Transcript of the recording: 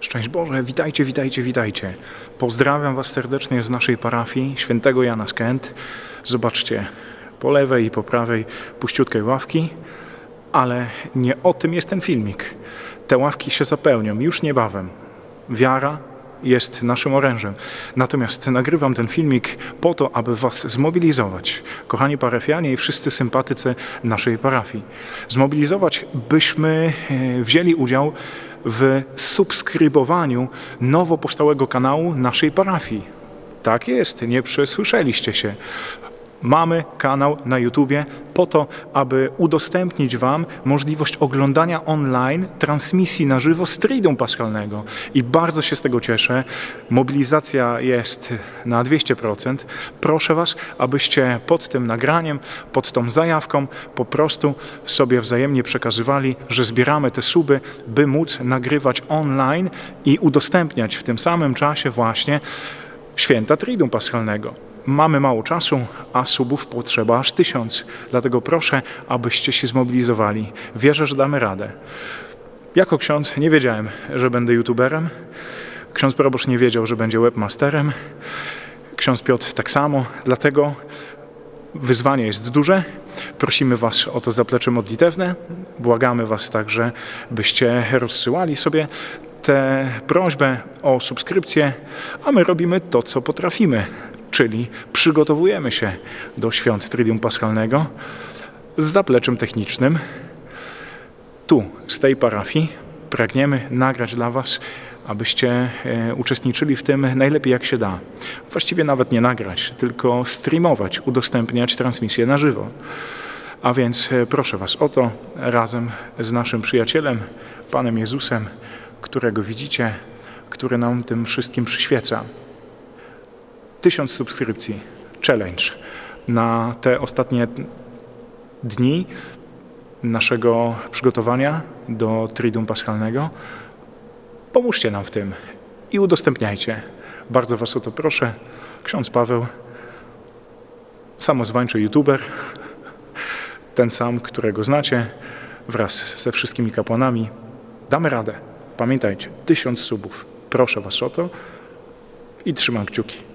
Szczęść Boże, witajcie, witajcie, witajcie. Pozdrawiam Was serdecznie z naszej parafii Świętego Jana z Kęt. Zobaczcie, po lewej i po prawej puściutkie ławki, ale nie o tym jest ten filmik. Te ławki się zapełnią już niebawem. Wiara jest naszym orężem. Natomiast nagrywam ten filmik po to, aby Was zmobilizować, kochani parafianie i wszyscy sympatycy naszej parafii. Zmobilizować, byśmy wzięli udział w subskrybowaniu nowo powstałego kanału naszej parafii. Tak jest, nie przesłyszeliście się. Mamy kanał na YouTubie po to, aby udostępnić Wam możliwość oglądania online transmisji na żywo z Triduum Paschalnego. I bardzo się z tego cieszę. Mobilizacja jest na 200%. Proszę Was, abyście pod tym nagraniem, pod tą zajawką po prostu sobie wzajemnie przekazywali, że zbieramy te suby, by móc nagrywać online i udostępniać w tym samym czasie właśnie święta Triduum Paschalnego. Mamy mało czasu, a subów potrzeba aż 1000. Dlatego proszę, abyście się zmobilizowali. Wierzę, że damy radę. Jako ksiądz nie wiedziałem, że będę youtuberem. Ksiądz proboszcz nie wiedział, że będzie webmasterem. Ksiądz Piotr tak samo. Dlatego wyzwanie jest duże. Prosimy Was o to zaplecze modlitewne. Błagamy Was także, byście rozsyłali sobie tę prośbę o subskrypcję, a my robimy to, co potrafimy. Czyli przygotowujemy się do świąt Triduum Paschalnego z zapleczem technicznym. Tu, z tej parafii, pragniemy nagrać dla Was, abyście uczestniczyli w tym najlepiej jak się da. Właściwie nawet nie nagrać, tylko streamować, udostępniać transmisję na żywo. A więc proszę Was o to razem z naszym przyjacielem, Panem Jezusem, którego widzicie, który nam tym wszystkim przyświeca. 1000 subskrypcji, challenge na te ostatnie dni naszego przygotowania do Triduum Paschalnego. Pomóżcie nam w tym i udostępniajcie. Bardzo Was o to proszę. Ksiądz Paweł, samozwańczy youtuber, ten sam, którego znacie, wraz ze wszystkimi kapłanami. Damy radę. Pamiętajcie, 1000 subów. Proszę Was o to i trzymam kciuki.